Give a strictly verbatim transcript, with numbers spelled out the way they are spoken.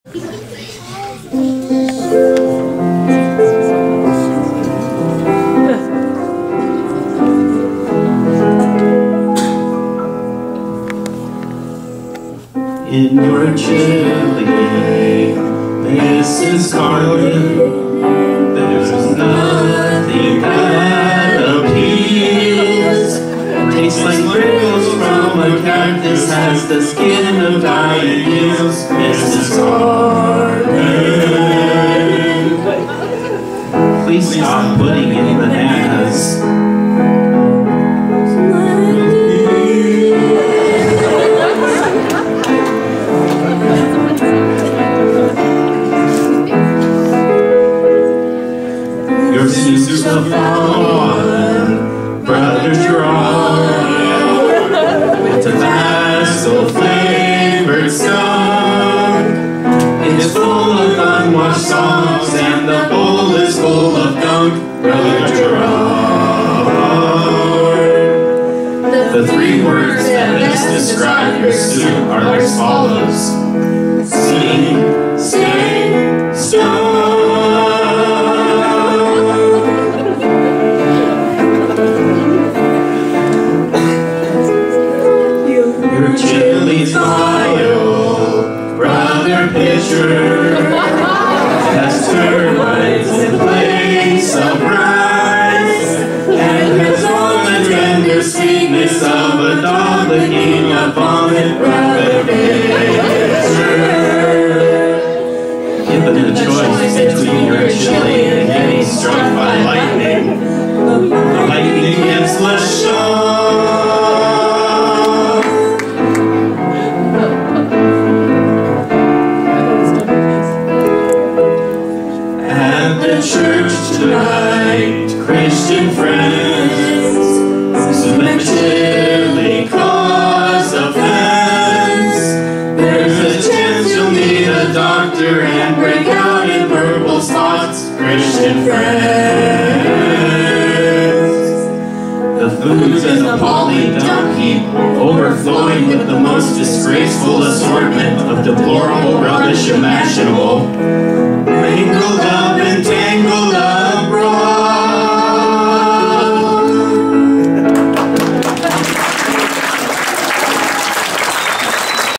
In your chili, Missus Carlin, there's nothing that appeals. Tastes like prickles from a cactus, has the skin of dying eels. Missus Carlin, please stop putting in bananas. Your suits of fun, Brother Jerome, with Tabasco flavored skunk. It's full of unwashed songs, and the bowl is full of gunk. Brother Jerome. The three words that best describe your suit are as follows: sing, stay, stone. Your chili's vile, Brother Pitcher, has termites in place of rice, and has all the tender sweetness of a dog licking a vomit. Brother Pitcher. Given the choice between your chili and getting struck by lightning, the lightning gets less shock. Church tonight, Christian friends, so when chili cause offense, there's a chance you'll need a doctor and break out in purple spots. Christian friends, the food's an appalling dump heap, overflowing with the most disgraceful assortment of deplorable rubbish imaginable.